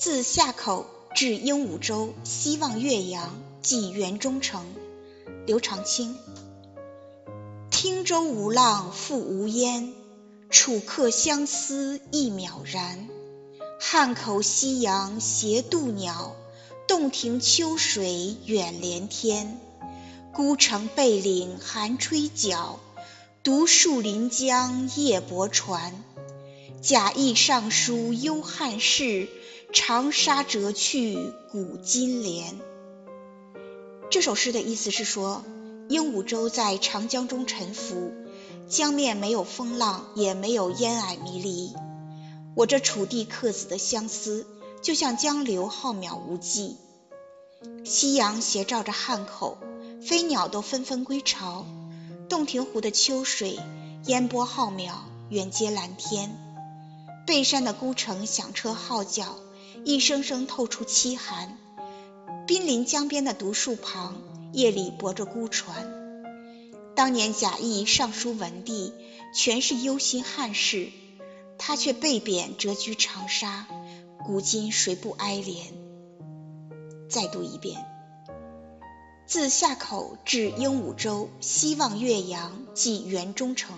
自夏口至鹦鹉洲，西望岳阳，即园中城。刘长卿。汀洲无浪复无烟，楚客相思一渺然。汉口夕阳斜渡鸟，洞庭秋水远连天。孤城背岭寒吹角，独树临江夜泊船。贾谊上书忧汉事，长沙折去古今连。这首诗的意思是说，鹦鹉洲在长江中沉浮，江面没有风浪，也没有烟霭迷离。我这楚地客子的相思，就像江流浩渺无际。夕阳斜照着汉口，飞鸟都纷纷归巢。洞庭湖的秋水烟波浩渺，远接蓝天。背山的孤城响彻号角，一声声透出凄寒。濒临江边的独树旁，夜里泊着孤船。当年贾谊上书文帝，全是忧心汉事，他却被贬谪居长沙，古今谁不哀怜？再读一遍。自夏口至鹦鹉洲，西望岳阳，即园中城。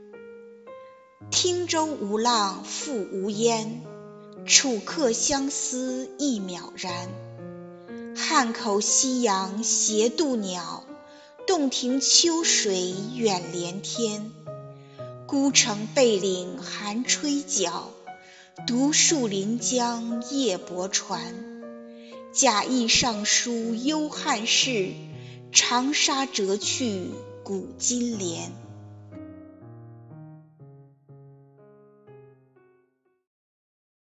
汀洲无浪复无烟，楚客相思一渺然。汉口夕阳斜渡鸟，洞庭秋水远连天。孤城背岭寒吹角，独树临江夜泊船。贾谊上书忧汉事，长沙折去古今连。